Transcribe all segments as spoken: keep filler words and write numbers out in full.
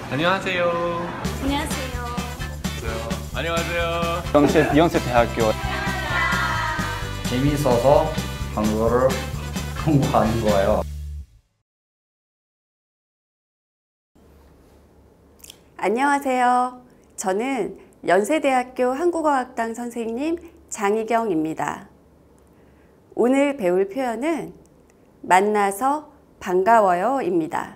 안녕하세요. 안녕하세요. 안녕하세요. 연세, 연세대학교. 재미있어서 한국어를 공부하는 거예요. 안녕하세요. 저는 연세대학교 한국어학당 선생님 장희경입니다. 오늘 배울 표현은 만나서 반가워요 입니다.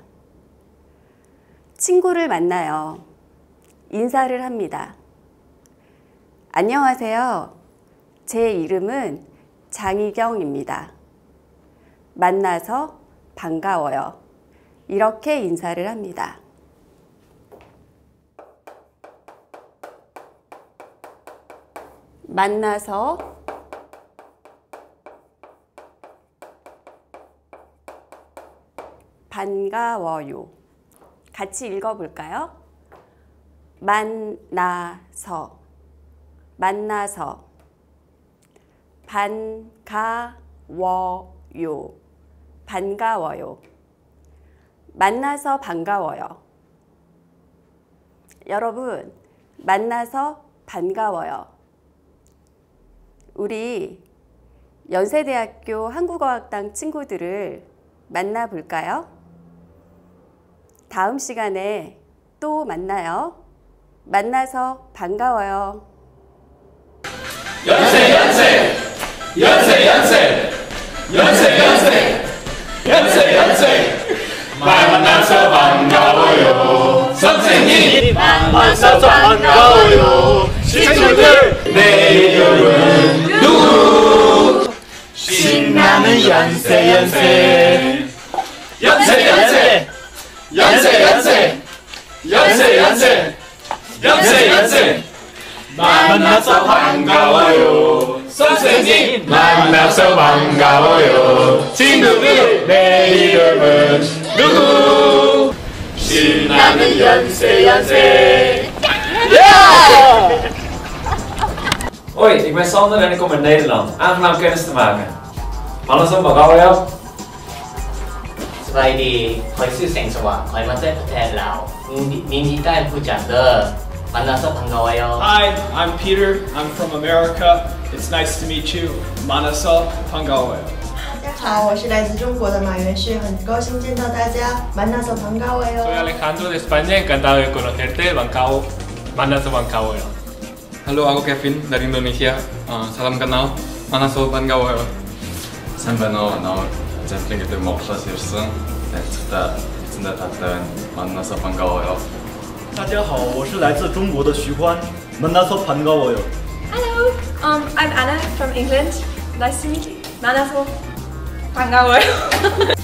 친구를 만나요. 인사를 합니다. 안녕하세요. 제 이름은 장희경입니다. 만나서 반가워요. 이렇게 인사를 합니다. 만나서 반가워요. 같이 읽어볼까요? 만나서 만나서 반가워요. 반가워요. 만나서 반가워요. 여러분, 만나서 반가워요. 우리 연세대학교 한국어학당 친구들을 만나볼까요? 다음 시간에 또 만나요. 만나서 반가워요. 연세 연세 연세 연세 연세 연세 연세 연세 만나서 반가워요. 선생님 만나서 반가워요. 친구들 내 이름은 누구? 신나는 연세 연세 연세 연세 연세 연세 연세 연세 연세 연세 만나서 반가워요. 선생님 만나서 반가워요. 친구들 내 이름은 누구? 신나는 연세 연세. Hoi, ik ben Sander en ik kom uit Nederland. Aangenaam kennis te maken. Mannasom 반가워요. สบายดีคอยชื่อแสงสว่างคอยมาเต้นแทนเรามีมีใต้ผู้จัดเด้อ만나서 반가워요. Hi, I'm Peter. I'm from America. It's nice to meet you. 만나서 반가워요. 大家好，我是来自中国的马元旭，很高兴见到大家。만나서 반가워요. Soy Alejandro de España, encantado de conocerte. Bancao, 만나서 반가워요. Halo, aku Kevin dari Indonesia. Uh, salam kenal. 만나서 반가워요. Sanbano, now sampling itu 먹어서 일승. Next, 진짜 답변 만나서 반가워요. 大家好，我是来自中国的徐欢。만나서 반가워요. Hello, um, I'm Anna from England. Nice to meet you. 만나서 반가워요.